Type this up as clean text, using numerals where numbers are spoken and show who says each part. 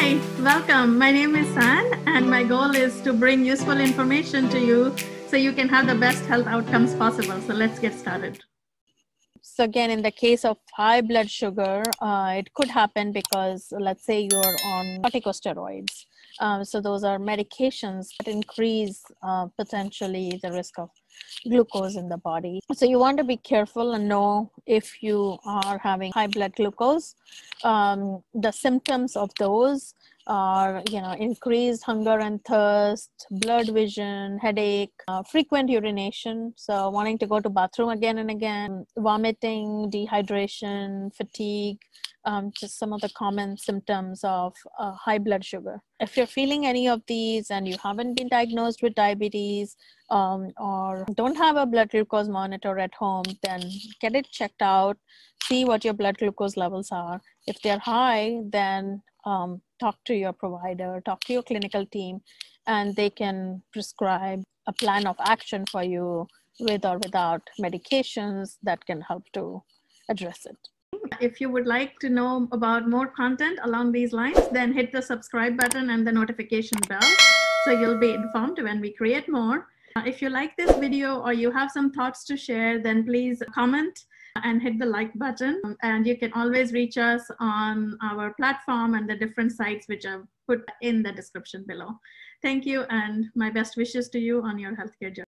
Speaker 1: Hi, welcome. My name is San, and my goal is to bring useful information to you so you can have the best health outcomes possible. So let's get started. So again, in the case of high blood sugar, it could happen because, let's say, you're on corticosteroids. So those are medications that increase potentially the risk of glucose in the body. So you want to be careful and know if you are having high blood glucose. The symptoms of those are, increased hunger and thirst, blurred vision, headache, frequent urination, so wanting to go to bathroom again and again, vomiting, dehydration, fatigue, just some of the common symptoms of high blood sugar. If you're feeling any of these and you haven't been diagnosed with diabetes or don't have a blood glucose monitor at home, then get it checked out, see what your blood glucose levels are. If they're high, then talk to your provider, talk to your clinical team, and they can prescribe a plan of action for you with or without medications that can help to address it. If you would like to know about more content along these lines, then hit the subscribe button and the notification bell so you'll be informed when we create more. If you like this video or you have some thoughts to share, then please comment and hit the like button. And you can always reach us on our platform and the different sites which I've put in the description below. Thank you, and my best wishes to you on your healthcare journey.